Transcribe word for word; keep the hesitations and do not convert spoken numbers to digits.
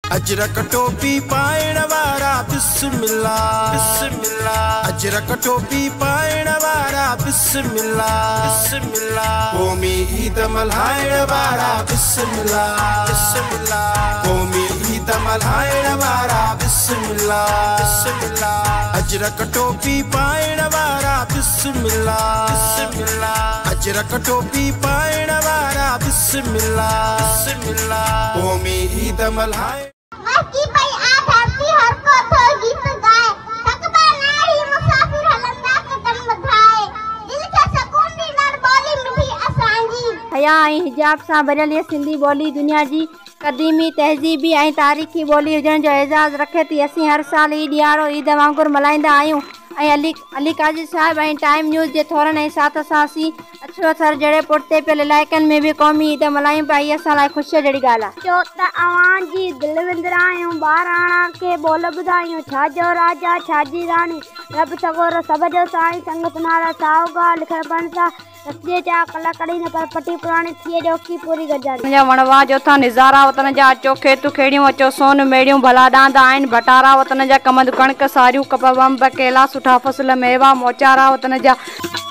अजरक टोपी पाइण वारा बिस्मिल्लाह बिस्मिल्लाह, अजरक टोपी पाइण वारा बिस्मिल्लाह बिस्मिल्लाह, क़ौमी ईद मल्हाइण वारा बिस्मिल्लाह बिस्मिल्लाह, क़ौमी ईद मल्हाइण वारा बिस्मिल्लाह बिस्मिल्लाह, अजरक टोपी पाइण वारा बिस्मिल्लाह बिस्मिल्लाह, अजरक टोपी पाइण वारा बिस्मिल्लाह बिस्मिल्लाह, क़ौमी ईद मल्हाइण की भाई आ धरती हर को थो गीत गाए, तकबा नारी मुसाफिर हलंदा कदम वधाए, दिल के सुकून दी नर बोली मिठी असांजी। हया ऐं हिजाब सां भरियल ये सिंधी ॿोली दुनिया जी क़दीमी तहज़ीबी ऐं तारीख़ी ॿोली हुजण जो एज़ाज़ रखे थी। असीं हर साल ई ॾियारो ईद वांगुरु मल्हाईंदा आहियूं ऐं अली अली काज़ी साहिब ऐं टाइम न्यूज़ जे थोरनि ऐं साथ सां असीं अछोथर जहिड़े पुठिते पियल इलाइक़नि में भी क़ौमी ईद मल्हायूं पिया। हीअ असां लाइ ख़ुशीअ जहिड़ी ॻाल्हि आहे। छो त अवां जी दिलि विंदरा आहियूं, ॿाराणा खे बोल ॿुधायूं, छाजो राजा छाजी राणी, रब सगोरो सब जो साईं, संग तुम्हारा साओगा लिखण पढ़ण सां रस्ते जा कला कड़ी न पर पटी पुराणी थिए जो की पूरी गजारी। मुंहिंजा वणवा जो था निज़ारा वतन जा, अचो खेतू खेड़ियूं अचो सोन मेड़ियूं, भला ॾांदा आहिनि भटारा वतन जा, कमंद कणक सारियूं कप वंब केला सुठा फसल मेवा मोचारा वतन जा।